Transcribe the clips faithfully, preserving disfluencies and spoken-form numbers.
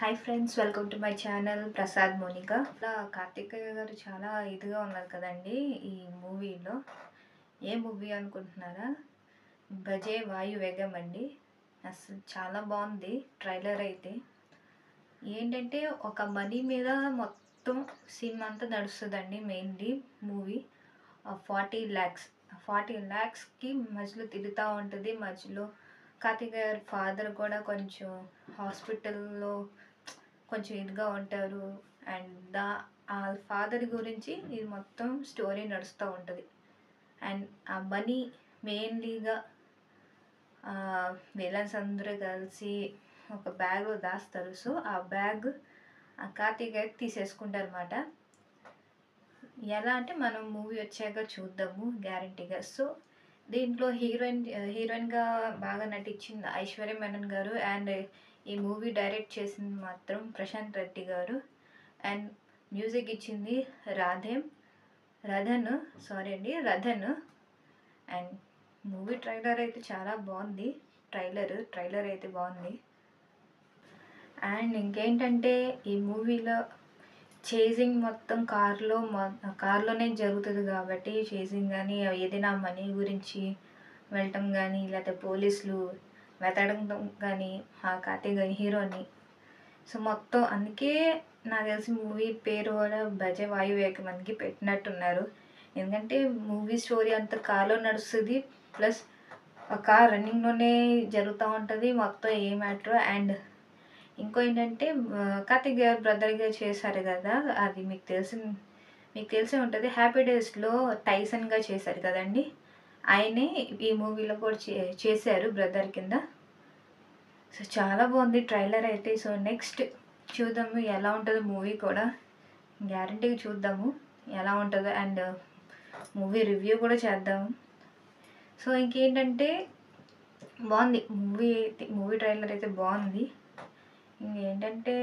Hi friends, welcome to my channel Prasad Monika. అలా కార్తికేయ గారు చాలా ఇదిగా ఉన్నారు కదండి ఈ మూవీలో. ఏ మూవీ అనుకుంటున్నారా? భజే వాయు వేగం అండి. అసలు చాలా బాగుంది ట్రైలర్ అయితే. ఏంటంటే ఒక మనీ మీద మొత్తం సినిమా అంతా నడుస్తుందండి. Mainly movie forty lakhs forty ల్యాక్స్కి మధ్యలో తిరుగుతూ ఉంటుంది. మధ్యలో కార్తికేయ గారి ఫాదర్ కూడా కొంచెం హాస్పిటల్లో కొంచెం ఇదిగా ఉంటారు. అండ్ దా ఆ ఫాదర్ గురించి ఇది మొత్తం స్టోరీ నడుస్తూ ఉంటుంది. అండ్ ఆ మనీ మెయిన్లీగా విలన్స్ అందరూ కలిసి ఒక బ్యాగ్లో దాస్తారు. సో ఆ బ్యాగ్ ఆ కార్తికేయ తీసేసుకుంటారు అన్నమాట. ఎలా అంటే మనం మూవీ వచ్చాక చూద్దాము గ్యారంటీగా. సో దీంట్లో హీరోయిన్ హీరోయిన్గా బాగా నటించింది ఐశ్వర్య మేనన్ గారు. అండ్ ఈ మూవీ డైరెక్ట్ చేసింది మాత్రం ప్రశాంత్ రెడ్డి గారు. అండ్ మ్యూజిక్ ఇచ్చింది రాధేమ్ రథన్ సారీ అండి రథన్. అండ్ మూవీ ట్రైలర్ అయితే చాలా బాగుంది. ట్రైలర్ ట్రైలర్ అయితే బాగుంది. అండ్ ఇంకేంటంటే ఈ మూవీలో చేజింగ్ మొత్తం కార్లో కార్లోనే జరుగుతుంది కాబట్టి చేజింగ్ కానీ ఏదైనా మనీ గురించి వెళ్ళటం కానీ లేకపోతే పోలీసులు వెతకడం కానీ ఆ కార్తీక హీరోని. సో మొత్తం అందుకే నాకు తెలిసి మూవీ పేరు కూడా భజే వాయు వేగం మనకి పెట్టినట్టున్నారు. ఎందుకంటే మూవీ స్టోరీ అంతా కార్లో నడుస్తుంది. ప్లస్ ఆ కార్ రన్నింగ్లోనే జరుగుతూ ఉంటుంది మొత్తం ఏ మ్యాటర్. అండ్ ఇంకో ఏంటంటే కార్తిక్ గారు బ్రదర్గా చేశారు కదా, అది మీకు తెలిసి మీకు తెలిసే ఉంటుంది. హ్యాపీ డేస్లో టైసన్గా చేశారు కదండి, ఆయనే ఈ మూవీలో కూడా చే చేశారు బ్రదర్ కింద. సో చాలా బాగుంది ట్రైలర్ అయితే. సో నెక్స్ట్ చూద్దాము ఎలా ఉంటుందో మూవీ కూడా. గ్యారంటీగా చూద్దాము ఎలా ఉంటుందో. అండ్ మూవీ రివ్యూ కూడా చేద్దాము. సో ఇంకేంటంటే బాగుంది మూవీ అయితే. మూవీ ట్రైలర్ అయితే బాగుంది. ఇంకేంటంటే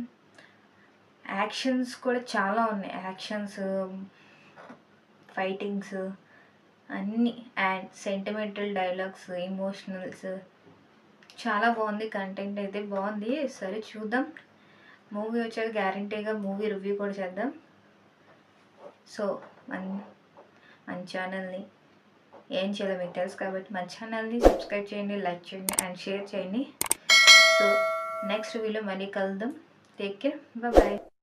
యాక్షన్స్ కూడా చాలా ఉన్నాయి. యాక్షన్స్, ఫైటింగ్స్ అన్నీ. అండ్ సెంటిమెంటల్ డైలాగ్స్, ఎమోషనల్స్ చాలా బాగుంది. కంటెంట్ అయితే బాగుంది. సరే చూద్దాం మూవీ వచ్చాక గ్యారంటీగా మూవీ రివ్యూ కూడా చేద్దాం. సో మన మన ఛానల్ని ఏం చేయాలో మీకు తెలుసు కాబట్టి మన ఛానల్ని సబ్స్క్రైబ్ చేయండి, లైక్ చేయండి అండ్ షేర్ చేయండి. సో నెక్స్ట్ వీడియో మళ్ళీ కలుద్దాం. Take care, bye.